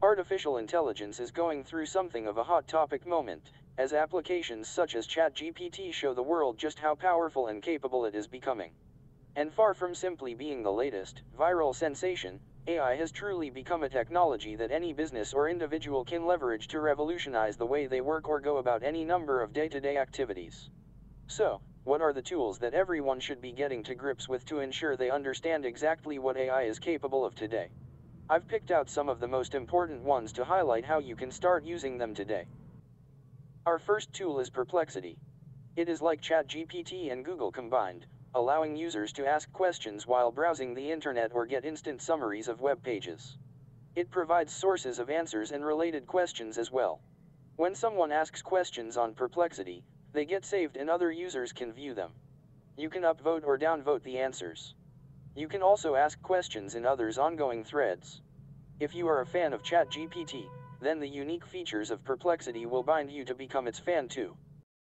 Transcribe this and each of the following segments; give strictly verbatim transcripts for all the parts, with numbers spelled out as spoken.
Artificial intelligence is going through something of a hot topic moment, as applications such as ChatGPT show the world just how powerful and capable it is becoming. And far from simply being the latest, viral sensation, A I has truly become a technology that any business or individual can leverage to revolutionize the way they work or go about any number of day-to-day activities. So, what are the tools that everyone should be getting to grips with to ensure they understand exactly what A I is capable of today? I've picked out some of the most important ones to highlight how you can start using them today. Our first tool is Perplexity. It is like ChatGPT and Google combined, allowing users to ask questions while browsing the internet or get instant summaries of web pages. It provides sources of answers and related questions as well. When someone asks questions on Perplexity, they get saved and other users can view them. You can upvote or downvote the answers. You can also ask questions in others' ongoing threads. If you are a fan of ChatGPT, then the unique features of Perplexity will bind you to become its fan too.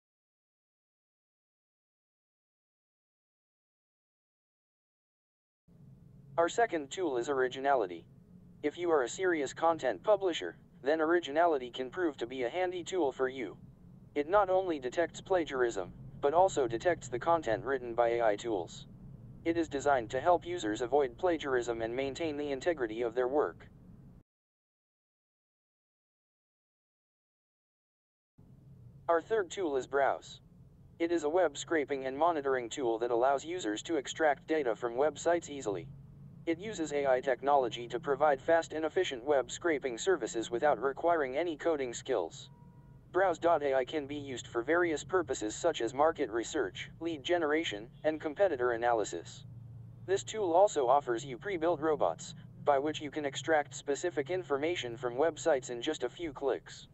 Our second tool is Originality. If you are a serious content publisher, then Originality can prove to be a handy tool for you. It not only detects plagiarism, but also detects the content written by A I tools. It is designed to help users avoid plagiarism and maintain the integrity of their work. Our third tool is Browse. It is a web scraping and monitoring tool that allows users to extract data from websites easily. It uses A I technology to provide fast and efficient web scraping services without requiring any coding skills. Browse dot A I can be used for various purposes such as market research, lead generation, and competitor analysis. This tool also offers you pre-built robots, by which you can extract specific information from websites in just a few clicks.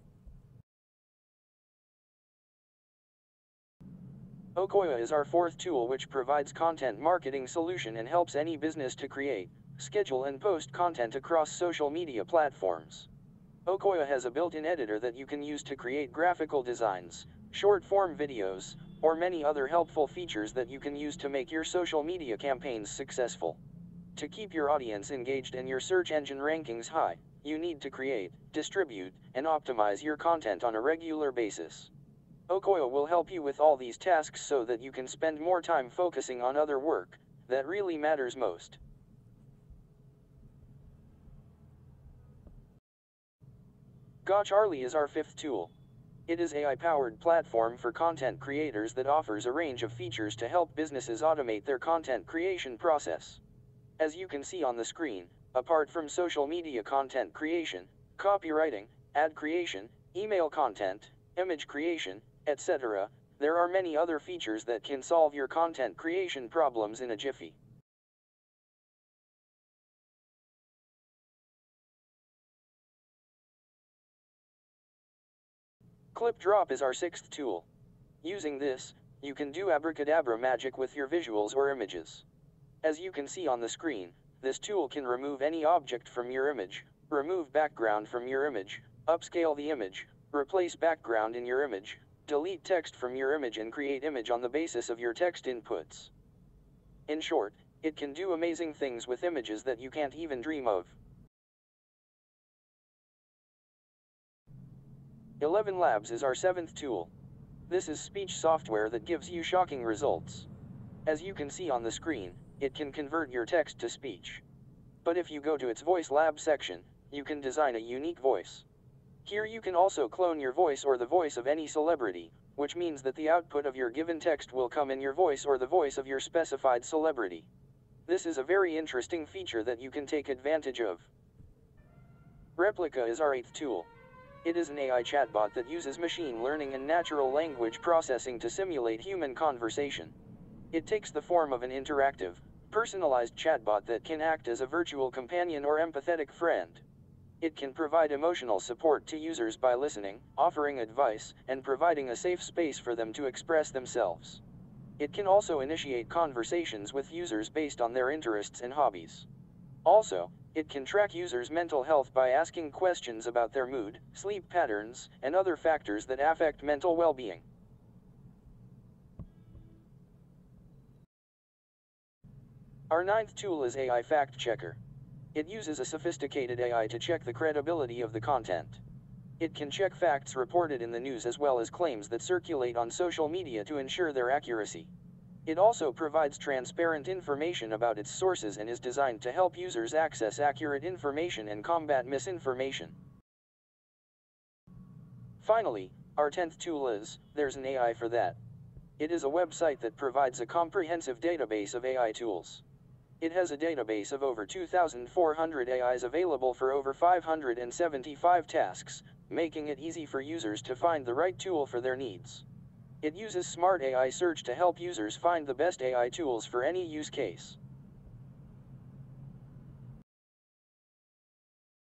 Okoya is our fourth tool, which provides content marketing solution and helps any business to create, schedule and post content across social media platforms. Okoya has a built-in editor that you can use to create graphical designs, short-form videos, or many other helpful features that you can use to make your social media campaigns successful. To keep your audience engaged and your search engine rankings high, you need to create, distribute, and optimize your content on a regular basis. Okoya will help you with all these tasks so that you can spend more time focusing on other work that really matters most. Gotcharlie is our fifth tool. It is an A I-powered platform for content creators that offers a range of features to help businesses automate their content creation process. As you can see on the screen, apart from social media content creation, copywriting, ad creation, email content, image creation, et cetera, there are many other features that can solve your content creation problems in a jiffy. ClipDrop is our sixth tool. Using this, you can do abracadabra magic with your visuals or images. As you can see on the screen, this tool can remove any object from your image, remove background from your image, upscale the image, replace background in your image, delete text from your image and create image on the basis of your text inputs. In short, it can do amazing things with images that you can't even dream of. Eleven Labs is our seventh tool. This is speech software that gives you shocking results. As you can see on the screen, it can convert your text to speech. But if you go to its Voice Lab section, you can design a unique voice. Here you can also clone your voice or the voice of any celebrity, which means that the output of your given text will come in your voice or the voice of your specified celebrity. This is a very interesting feature that you can take advantage of. REPLIKA is our eighth tool. It is an A I chatbot that uses machine learning and natural language processing to simulate human conversation. It takes the form of an interactive, personalized chatbot that can act as a virtual companion or empathetic friend. It can provide emotional support to users by listening, offering advice, and providing a safe space for them to express themselves. It can also initiate conversations with users based on their interests and hobbies. Also, it can track users' mental health by asking questions about their mood, sleep patterns, and other factors that affect mental well-being. Our ninth tool is A I Fact Checker. It uses a sophisticated A I to check the credibility of the content. It can check facts reported in the news as well as claims that circulate on social media to ensure their accuracy. It also provides transparent information about its sources and is designed to help users access accurate information and combat misinformation. Finally, our tenth tool is, There's an A I for That. It is a website that provides a comprehensive database of A I tools. It has a database of over two thousand four hundred A Is available for over five hundred seventy-five tasks, making it easy for users to find the right tool for their needs. It uses smart A I search to help users find the best A I tools for any use case.